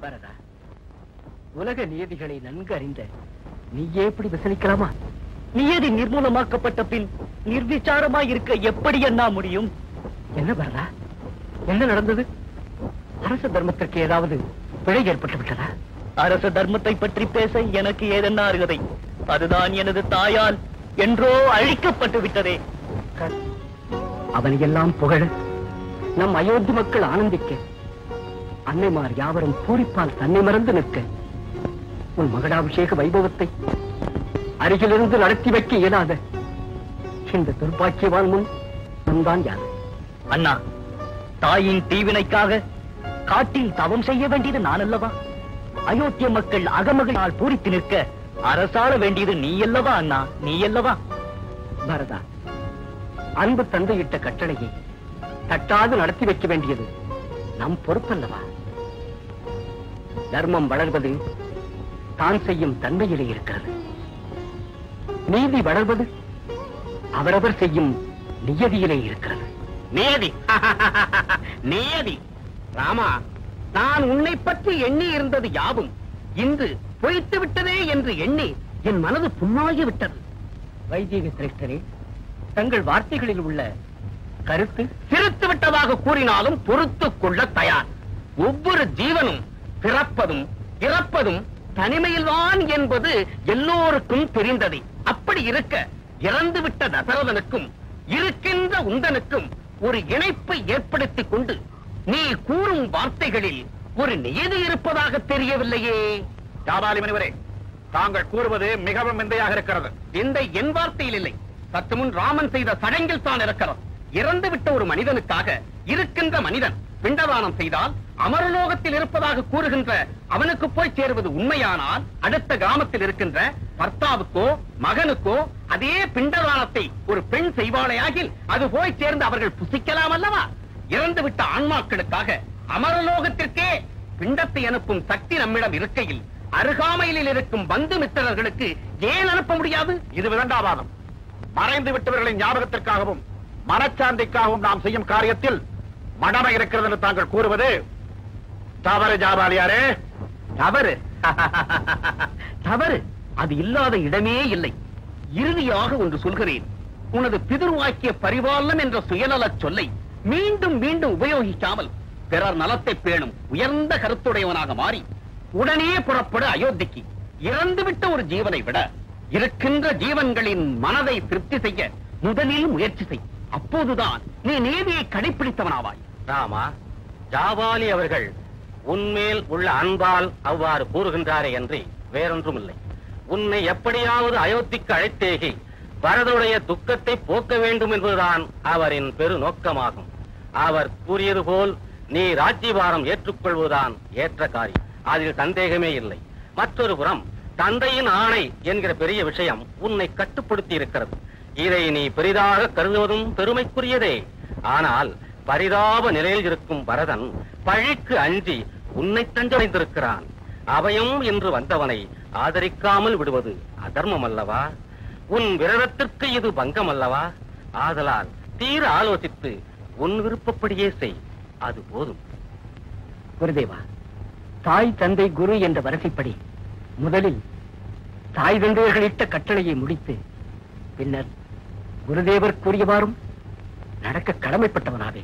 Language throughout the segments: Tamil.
பரதா, உலக நியதிகளை நன்கு அறிந்த நீயே எப்படி விசலிக்கலாமா? நியதி நிர்மூலமாக்கப்பட்ட பின் நிர்விசாரமாய் இருக்க எப்படி என்ன முடியும்? என்ன பரதா, என்ன நடந்தது? அரச தர்மத்திற்கு ஏதாவது பிழை ஏற்பட்டு விட்டதா? அரச தர்மத்தை பற்றி பேச எனக்கு ஏதென்ன அருகதை? அதுதான் எனது தாயால் என்றோ அழிக்கப்பட்டு விட்டதே. அவனையெல்லாம் புகழ, நம் அயோத்தி மக்கள் ஆனந்திக்க, அன்னைமார் யாவரும் பூரிப்பால் தன்னை மறந்து நிற்க, உன் மகளாபிஷேக வைபவத்தை அருகிலிருந்து நடத்தி வைக்க இயலாத இந்த துர்பாக்கியவான் முன் நம்தான் யாரு? அண்ணா, தாயின் தீவினைக்காக காட்டில் தவம் செய்ய வேண்டியது நான் அல்லவா? அயோத்திய மக்கள் அகமகளால் பூரித்து நிற்க அரசாள வேண்டியது நீ அல்லவா அண்ணா, நீ அல்லவா? பரதா, அன்பு தந்தையிட்ட கட்டளையை தட்டாது நடத்தி வைக்க வேண்டியது நம் பொறுப்பல்லவா? தர்மம் வளர்வது தான் செய்யும் தன்மையிலே இருக்கிறது. நீதி வளர்வது அவரவர் செய்யும் நியதியிலே இருக்கிறது. நியதி நியதி. ராமா, நான் உன்னை பற்றி எண்ணி இருந்தது யாவும் இன்று பொய்த்து விட்டதே என்று எண்ணி என் மனது புண்ணாகி விட்டது. வைதீக சிரேஷ்டரே, தங்கள் வார்த்தைகளில் உள்ள கருத்து சிரித்து விட்டதாக கூறினாலும் பொறுத்துக் கொள்ள தயார். ஒவ்வொரு ஜீவனும் பிறப்பதும் இறப்பதும் தனிமையில்தான் என்பது எல்லோருக்கும் தெரிந்தது. அப்படி இருக்க இறந்துவிட்ட தசரதனுக்கும் இருக்கின்ற உந்தனுக்கும் ஒரு இணைப்பை ஏற்படுத்திக் கொண்டு நீ கூறும் வார்த்தைகளில் ஒரு நியதி இருப்பதாக தெரியவில்லையே. ஜாபாலி முனிவரே, தாங்கள் கூறுவது மிகவும் விந்தையாக இருக்கிறது. விந்தை என் வார்த்தையில் இல்லை, சற்று முன் ராமன் செய்த சடங்கில் தான் இருக்கிறது. இறந்துவிட்ட ஒரு மனிதனுக்காக இருக்கின்ற மனிதன் பிண்டதானம் செய்தால் அமரலோகத்தில் இருப்பதாக கூறுகின்ற அவனுக்கு போய் சேருவது உண்மையானால், அடுத்த கிராமத்தில் இருக்கின்ற பர்த்தாவுக்கோ மகனுக்கோ அதே பிண்டதானத்தை ஒரு பெண் செய்வாளையாகில் அது போய் சேர்ந்து அவர்கள் புசிக்கலாம் அல்லவா? இறந்துவிட்ட ஆன்மாக்களுக்காக அமரலோகத்திற்கே பிண்டத்தை அனுப்பும் சக்தி நம்மிடம் இருக்கையில் அருகாமையில் இருக்கும் பந்து மித்திரர்களுக்கு ஏன் அனுப்ப முடியாது? இது விதண்டாவாதம். மறைந்து விட்டவர்களின் ஞாபகத்திற்காகவும் மனச்சாந்திக்காகவும் நாம் செய்யும் காரியத்தில் மடமை இருக்கிறது என்று தாங்கள் கூறுவது தவறு. ஜாபாலியாரே, தவறு தவறு. அது இல்லாத இடமே இல்லை. இறுதியாக ஒன்று சொல்கிறேன். உனது பிதுர்வாக்கிய பரிபாலனம் என்ற சுயநல சொல்லை மீண்டும் மீண்டும் உபயோகிக்காமல் பிறர் நலத்தை பேணும் உயர்ந்த கருத்துடையவனாக மாறி உடனே புறப்பட அயோத்திக்கு. இறந்துவிட்ட ஒரு ஜீவனை விட இருக்கின்ற ஜீவன்களின் மனதை திருப்தி செய்ய முதலில் முயற்சி செய். அப்போதுதான் நீ நீதியை கடைபிடித்தவனாவாய். ராமா, ஜாபாலி அவர்கள் உன்மேல் உள்ள அன்பால் அவ்வாறு கூறுகின்றாரே என்று வேறொன்றும் இல்லை. உன்னை எப்படியாவது அயோத்திக்கு அழைத்தேகி பரதனுடைய துக்கத்தை போக்க வேண்டும் என்பதுதான் அவரின் பெரு நோக்கமாகும். அவர் கூறியது போல் நீ ராஜ்யபாரம் ஏற்றுக்கொள்வதுதான் ஏற்ற காரியம், அதில் சந்தேகமே இல்லை. மற்றொரு புறம் தந்தையின் ஆணை என்கிற பெரிய விஷயம் உன்னை கட்டுப்படுத்தி இருக்கிறது. இதை நீ பெரிதாக கருதுவதும் பெருமைக்குரியதே. ஆனால் பரிதாப நிலையில் இருக்கும் பரதன் பழிக்கு அஞ்சி உன்னை தஞ்சடைந்திருக்கிறான். அபயம் என்று வந்தவனை ஆதரிக்காமல் விடுவது அதர்மம் அல்லவா? உன் விரதத்திற்கு இது பங்கம் அல்லவா? ஆதலால் தீர ஆலோசித்து உன் விருப்பப்படியே செய், அது போதும். குருதேவா, தாய் தந்தை குரு என்ற வரிசைப்படி முதலில் தாய் தந்தையர்களிட்ட கட்டளையை முடித்து பின்னர் குருதேவர் கூறியவாறும் நடக்க கடமைப்பட்டவனாவே.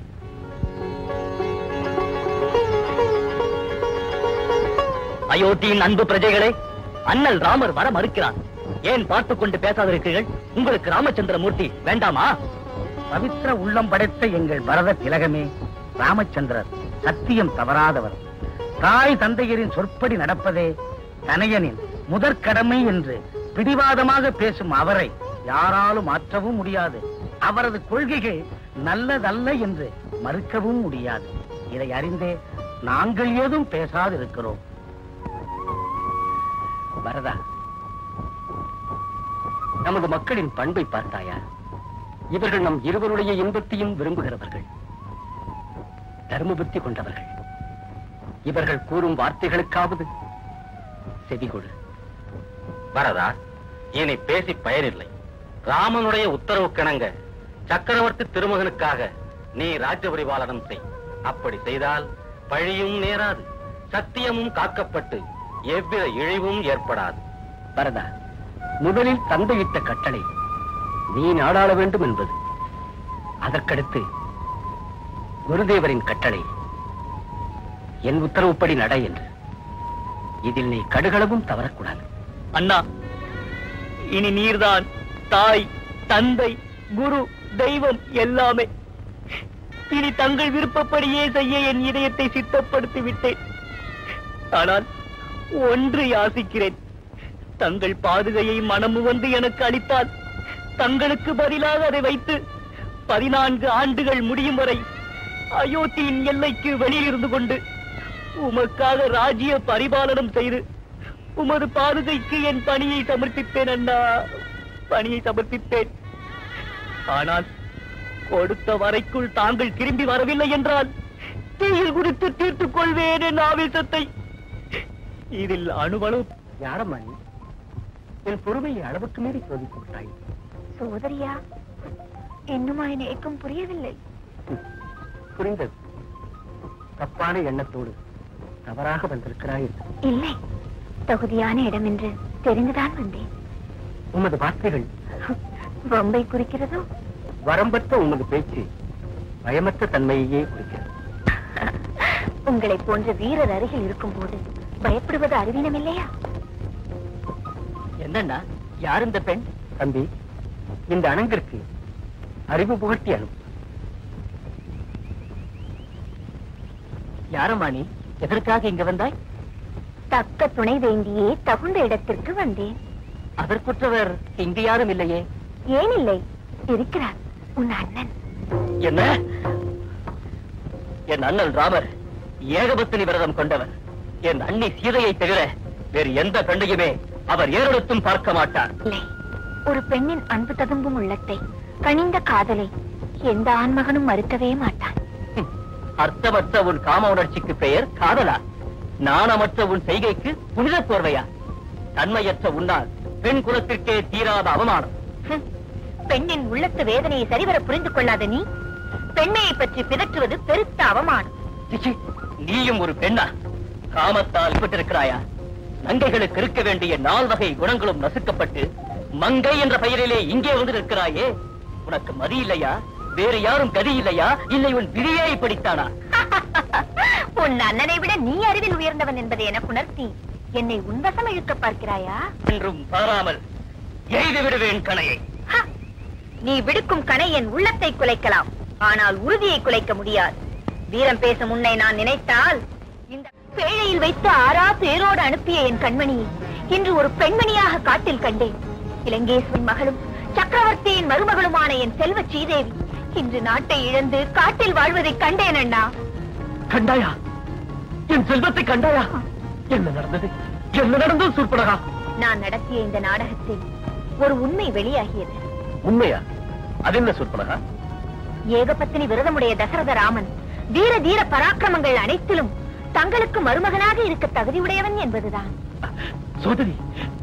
அயோத்தியின் அன்பு பிரஜைகளே, அண்ணல் ராமர் வர மறுக்கிறார். ஏன் பார்த்துக் கொண்டு பேசாதிருக்கிறீர்கள்? உங்களுக்கு ராமச்சந்திரமூர்த்தி வேண்டாமா? பவித்திர உள்ளம் படைத்த எங்கள் பரத திலகமே, ராமச்சந்திரர் சத்தியம் தவறாதவர். தாய் தந்தையரின் சொற்படி நடப்பதே தனையனின் முதற்கடமை என்று பிடிவாதமாக பேசும் அவரை யாராலும் மாற்றவும் முடியாது. அவரது கொள்கைகள் நல்லதல்ல என்று மறுக்கவும் முடியாது. இதை அறிந்தே நாங்கள் ஏதும் பேசாதிருக்கிறோம். பரதா, நமது மக்களின் பண்பை பார்த்தாயா? இவர்கள் நம் இருவருடைய இன்பத்தையும் விரும்புகிறவர்கள், தர்ம புத்தி கொண்டவர்கள். இவர்கள் கூறும் வார்த்தைகளுக்காவது செவிகொடு. பரதா, இனி பேசி பயனில்லை. ராமனுடைய உத்தரவு கிணங்க சக்கரவர்த்தி திருமகனுக்காக நீ ராஜ்ய பரிபாலனம் செய். அப்படி செய்தால் பழியும் நேராது, சத்தியமும் காக்கப்பட்டு எவ்வித இழிவும் ஏற்படாது. பரதா, முதலில் தந்தையிட்ட கட்டளை நீ நாடாள வேண்டும் என்பது. அதற்கடுத்து குருதேவரின் கட்டளை என் உத்தரவுப்படி நட என்று. இதில் நீ கடுகளவும் தவறக்கூடாது. அண்ணா, இனி நீர்தான் தாய், தந்தை, குரு, தெய்வம் எல்லாமே. இனி தங்கள் விருப்பப்படியே செய்ய என் இதயத்தை சித்தப்படுத்தி விட்டேன். ஆனால் ஒன்று யாசிக்கிறேன். தங்கள் பாதுகையை மனமு வந்து எனக்கு அளித்தால் தங்களுக்கு பதிலாக அதை வைத்து 14 ஆண்டுகள் முடியும் வரை அயோத்தியின் எல்லைக்கு வெளியில் இருந்து கொண்டு உமக்காக ராஜ்ய பரிபாலனம் செய்து உமது பாதுகைக்கு என் பணியை சமர்ப்பித்தேன் அண்ணா, பணியை சமர்ப்பித்தேன். ஆனால் கொடுத்த வரைக்குள் தாங்கள் திரும்பி வரவில்லை என்றால் தீயில் குறித்து தீர்த்துக் கொள்வேன் என் ஆவேசத்தை. இதில் அணுவளவு யாரம்மா நீ? என் பொறுமையை அளவுக்கு மீறி சோதித்து விட்டாய். சோதரியா, இன்னுமா என் ஏக்கம் புரியவில்லை? புரிந்தது. தப்பான எண்ணத்தோடு தவறாக வந்திருக்கிறாய். இல்லை, தகுதியான இடம் என்று தெரிந்துதான் வந்தேன். உமது வார்த்தைகள் வம்பை குறிக்கிறதோ? வரம்பற்ற உமது பேச்சு பயமற்ற தன்மையையே குறிக்கிறது. உங்களை போன்ற வீரர் அருகில் இருக்கும் போது பயப்படுவது அறிவீனம் இல்லையா? என்னண்ணா, யார் இந்த பெண்? தம்பி, இந்த அணங்கிற்கு அறிவு புகட்டி அனுப்பு. யாரம்மா நீ? எதற்காக இங்க வந்தாய்? தக்க துணை வேண்டியே தகுந்த இடத்திற்கு வந்தேன். அதற்குற்றவர் இங்கு யாரும் இல்லையே? ஏன் இல்லை, இருக்கிறார், உன் அண்ணன். என்ன? என் அண்ணன் ராமர் ஏகபத்தினி விரதம் கொண்டவர். என் அண்ணி சீதையை தவிர வேறு எந்த பெண்ணையுமே அவர் ஏறெடுத்தும் பார்க்க மாட்டார். இல்லை, ஒரு பெண்ணின் அன்பு ததும்பும் உள்ளத்தை, கனிந்த காதலை எந்த ஆண்மகனும் மறுக்கவே மாட்டான். அர்த்தமற்ற உன் காம உணர்ச்சிக்கு பெயர் காதலா? நாணமற்ற உன் செய்கைக்கு புனித போர்வையா? தன்மையற்ற உன்னால் பெண் குலத்திற்கே தீராத அவமானம். பெண்ணின் உள்ளத்து வேதனையை சரிவர புரிந்து கொள்ளாத நீ பெண்மையை பற்றி பிதற்றுவது பெருத்த அவமானம். சிச்சி, நீயும் ஒரு பெண்ணா? காமத்தால் விட்டிருக்கிறாயா? நங்கைகளுக்கு இருக்க வேண்டிய 4 வகை குணங்களும் நசுக்கப்பட்டு மங்கை என்ற பெயரிலே இங்கே வந்து நிற்கிறாயே, உனக்கு மதி இல்லையா? வேறு யாரும் கதி இல்லையா? இல்லை உன் விதியை படித்தானா? உன் அண்ணனை விட நீ அறிவில் உயர்ந்தவன் என்பதை எனக்கு உணர்த்தி என்னை உன்வசம் இழுக்க பார்க்கிறாயா? என்றும் பாராமல் எய்து விடுவேன் கணையை. நீ விடுக்கும் கணை என் உள்ளத்தை குலைக்கலாம், ஆனால் உறுதியை குலைக்க முடியாது. வீரம் பேசும் உன்னை நான் நினைத்தால் இந்த பேழையில் வைத்து ஆறா பேரோடு அனுப்பிய என் கண்மணியை இன்று ஒரு பெண்மணியாக காட்டில் கண்டேன். இலங்கேஸ்வரின் மகளும் சக்கரவர்த்தியின் மருமகளுமான என் செல்வ சீதேவி இன்று நாட்டை இழந்து காட்டில் வாழ்வதை கண்டேன் அண்ணா. கண்டாயா? என் செல்வத்தை கண்டாயா? என்ன நடந்தது? என்ன நடந்தது சூர்பனகா? நான் நடத்திய இந்த நாடகத்தில் ஒரு உண்மை வெளியாகியது. உண்மையா? அது என்ன சூர்பனகா? ஏகபத்தினி விரதமுடைய தசரத ராமன் வீர தீர பராக்கிரமங்கள் அனைத்திலும் தங்களுக்கு மருமகனாக இருக்க தகுதியுடையவன் என்பதுதான். சோதரி,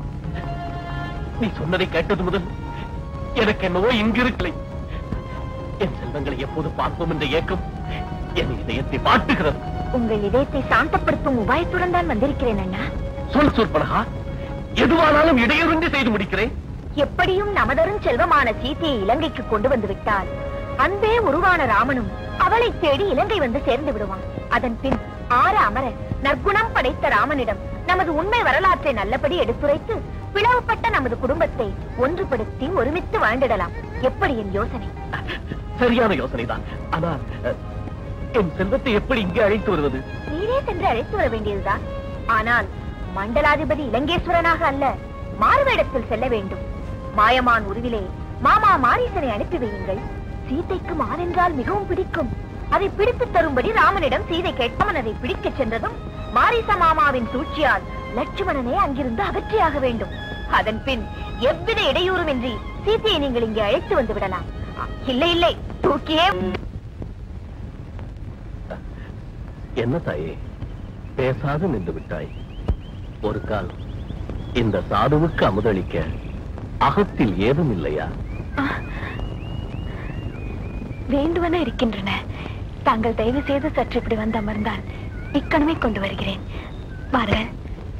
நீ சொன்னதை கேட்டது முதல் எனக்கு என்னவோ இங்கிருக்கலை. என் செல்வங்களை எப்போது பார்ப்போம் என்ற ஏக்கம் என் இதயத்தை வாட்டுகிறது. உங்கள் இதயத்தை சாந்தப்படுத்தும் உபாயத்துடன் தான் வந்திருக்கிறேன் அண்ணா. சொல் சூர்பனகா, எதுவானாலும் இடையூறின்றி செய்து முடிக்கிறேன். எப்படியும் நமதரும் செல்வமான சீதையை இலங்கைக்கு கொண்டு வந்து விட்டால் அன்பே உருவான ராமனும் அவளை தேடி இலங்கை வந்து சேர்ந்து விடுவான். அதன் பின் ஆற அமர நற்குணம் படைத்த ராமனிடம் நமது உண்மை வரலாற்றை நல்லபடி எடுத்துரைத்து பிளவுபட்ட நமது குடும்பத்தை ஒன்றுபடுத்தி ஒருமித்து வாழ்ந்திடலாம். எப்படி என் யோசனை? சரியான யோசனைதான். ஆனால் என் செல்வத்தை எப்படி இங்கே அழைத்து வருவது? நீரே சென்று அழைத்து வர வேண்டியதுதான். ஆனால் மண்டலாதிபதி இலங்கேஸ்வரனாக அல்ல, மாறுவேடத்தில் செல்ல வேண்டும். மாயமான் உருவிலே மாமா மாரீசனை அனுப்பி வையுங்கள். சீதைக்கு மான் என்றால் மிகவும் பிடிக்கும். அதை பிடித்து தரும்படி ராமனிடம் சீதை கேட்டாமன் அதை பிடிக்கச் சென்றதும் மாரீச மாமாவின் சூழ்ச்சியால் லட்சுமணனை அங்கிருந்து அகற்றியாக வேண்டும். அதன் பின் எவ்வித இடையூறுமின்றி சீதையை நீங்கள் இங்கே அழைத்து வந்து விடலாம். இல்லை இல்லை, தூக்கியே. என்ன தாயே, பேசாது நின்று விட்டாய்? ஒரு கால் இந்த சாதுவுக்கு அமுதளிக்க அகத்தில் ஏதும் இல்லையா? வேண்டுவன இருக்கின்றன. தாங்கள் தயவு செய்து சற்று இப்படி வந்து அமர்ந்தால் இக்கணமே கொண்டு வருகிறேன். வாருங்கள்.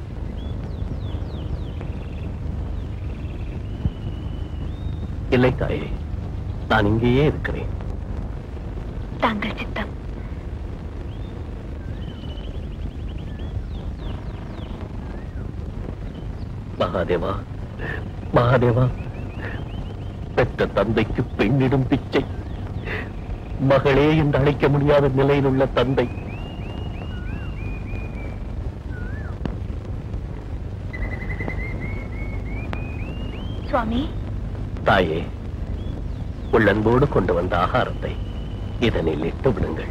இல்லை தாயே, நான் இங்கேயே இருக்கிறேன். தாங்கள் சித்தம். மகாதேவா, மகாதேவா, பெற்ற தந்தைக்கு பெண்ணிடும் பிச்சை, மகளே என்று அழைக்க முடியாத நிலையில் உள்ள தந்தை சுவாமி. தாயே, உள்ளன்போடு கொண்டு வந்த ஆகாரத்தை இதனில் இட்டு விடுங்கள்.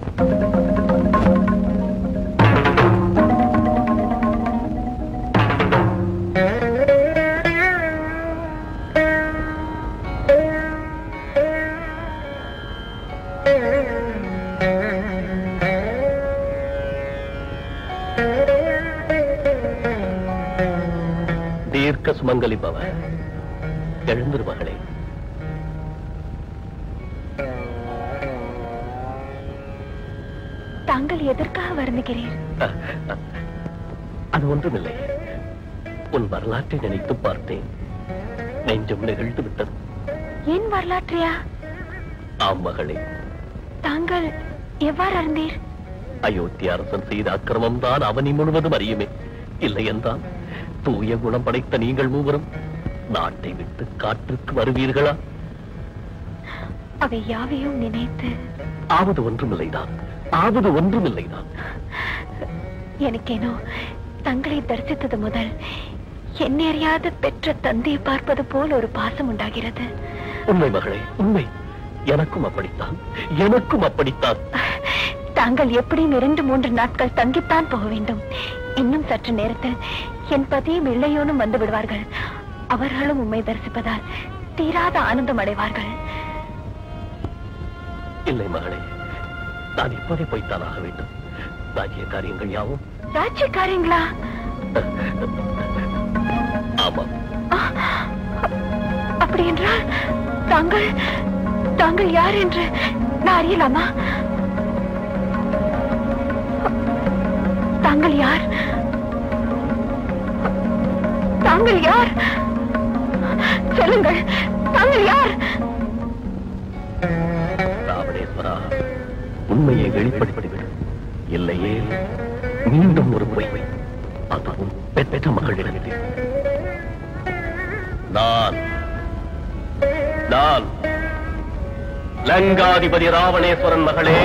தீர்க்க சுமங்கலி பவ. எழுந்திரு மகளே. தாங்கள் எதற்காக வருந்துகிறீர்? அது ஒன்றுமில்லை. உன் வரலாற்றை நினைத்து பார்த்தேன். நெஞ்சம் நெகிழ்ந்து விட்டது. ஏன் வரலாற்றையா? ஆம் மகளே. தாங்கள் எவ்வாறு அறிந்தீர்? அயோத்தி அரசன் செய்த அக்கிரமம் தான் அவனி முழுவதும் அறியுமே. இல்லை என்றால் தூய குணம் படைத்த நீங்கள் மூவரும் நாட்டை விட்டு காற்றுக்கு வருவீர்களா? அவை யாவையும் நினைத்து ஆவது ஒன்றுமில்லைதான், ஆவது ஒன்றுமில்லைதான். எனக்கேனோ தங்களை தரிசித்தது முதல் என்னை அறியாத பெற்ற தந்தையை பார்ப்பது போல் ஒரு பாசம் உண்டாகிறது. உண்மை மகளே, உண்மை. எனக்கும் அப்படித்தான், எனக்கும் அப்படித்தான். தாங்கள் எப்படியும் 2-3 நாட்கள் தங்கித்தான் போக வேண்டும். இன்னும் சற்று நேரத்தில் என் பதியும் இல்லையோனும் வந்து விடுவார்கள். அவர்களும் உம்மை தரிசிப்பதால் தீராத ஆனந்தம் அடைவார்கள். இல்லை மகளே, நான் இப்போதே போய்த்தான் ஆக வேண்டும். ராஜ்ய காரியங்கள் யாவும். ராஜ்ய காரியங்களா? ஆமாம். அப்படி என்றால் தாங்கள் தாங்கள் யார் என்று நான் அறியலாமா? தாங்கள் யார்? தாங்கள் யார்? சொல்லுங்கள், தாங்கள் யார்? ராவணேஸ்வரா, உண்மையை வெளிப்படுத்திவிடு. இல்லையே மீண்டும் ஒரு முறை அதுவும் பெற்ற மகளிடத்தில். நான் லங்காதிபதி ராவணேஸ்வரன் மகளே.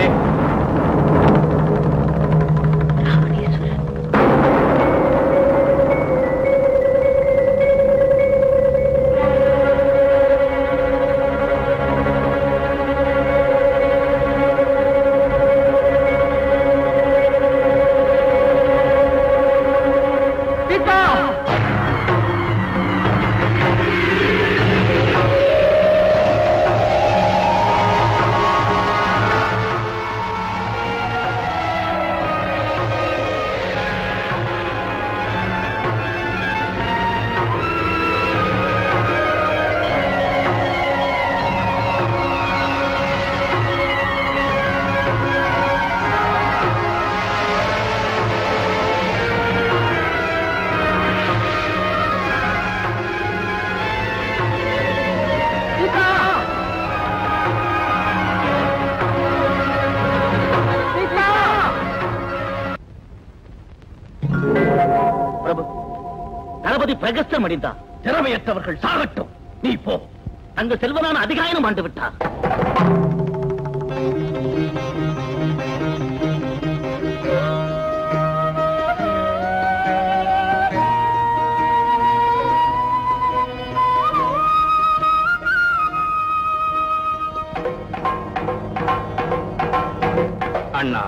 பிரகஸ்தம் அடைந்தார். திறமையற்றவர்கள் சாகட்டும். நீ போ. அந்த செல்வனான அதிகாயனும் ஆண்டு விட்டார். அண்ணா,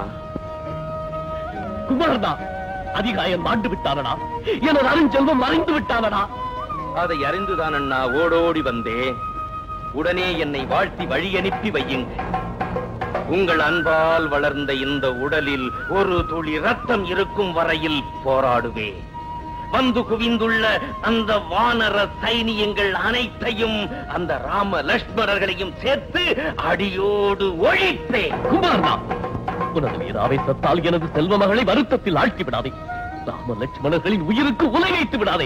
குமரனா, அதிகாயம் ஆண்டு விட்டானடா. எனது அருஞ்செல்வம் மறைந்து விட்டானடா. அதை அறிந்துதான் அண்ணா ஓடோடி வந்தே. உடனே என்னை வாழ்த்தி வழி அனுப்பி வையுங்கள். உங்கள் அன்பால் வளர்ந்த இந்த உடலில் ஒரு துளி ரத்தம் இருக்கும் வரையில் போராடுவே. வந்து குவிந்துள்ள அந்த வானர சைனியங்கள் அனைத்தையும், அந்த ராம லட்சுமணர்களையும் சேர்த்து அடியோடு ஒழிப்பே. குமரனா, உனது வீராவேசத்தால் எனது செல்வ மகளை வருத்தத்தில் ஆழ்த்தி விடாதே. ராம லட்சுமணர்களின் உயிருக்கு உலை வைத்து விடாதே.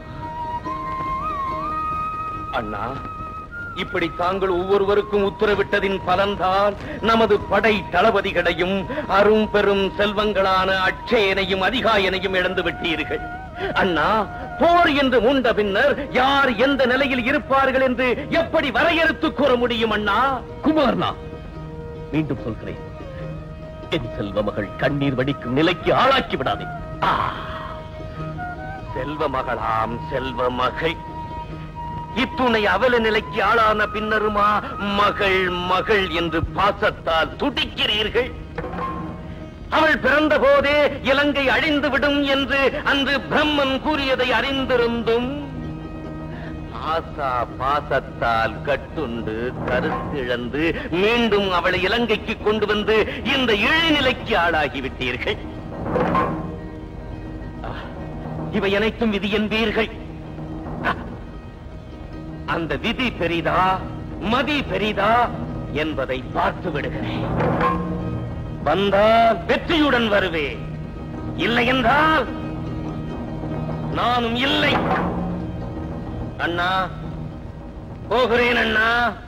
அண்ணா, இப்படி தாங்கள் ஒவ்வொருவருக்கும் உத்தரவிட்டதின் பலன்தான் நமது படை தளபதிகளையும் அரும் பெரும் செல்வங்களான அட்சயனையும் அதிகாயனையும் இழந்து விட்டீர்கள். அண்ணா, போர் என்று மூண்ட பின்னர் யார் எந்த நிலையில் இருப்பார்கள் என்று எப்படி வரையறுத்து கூற முடியும்? அண்ணா குமார்னா, மீண்டும் சொல்கிறேன், என் செல்வ மகள் கண்ணீர் வடிக்கும் நிலைக்கு ஆளாக்கி விடாதே. செல்வ மகளாம் செல்வ மகள் இத்துணை அவல நிலைக்கு ஆளான பின்னருமா மகள் மகள் என்று பாசத்தால் துடிக்கிறீர்கள்? அவள் பிறந்த போதே இலங்கை அழிந்து விடும் என்று அன்று பிரம்மன் கூறியதை அறிந்திருந்தும் ஆசா பாசத்தால் கட்டுண்டு கருத்திழந்து மீண்டும் அவளை இலங்கைக்கு கொண்டு வந்து இந்த இழிநிலைக்கு ஆளாகிவிட்டீர்கள். இவை அனைத்தும் விதி என்பீர்கள். அந்த விதி பெரிதா மதி பெரிதா என்பதை பார்த்து விடுகிறேன். வந்தால் வெற்றியுடன் வருவேன், இல்லை என்றால் நானும் இல்லை. அண்ணா, போகிறேன் அண்ணா.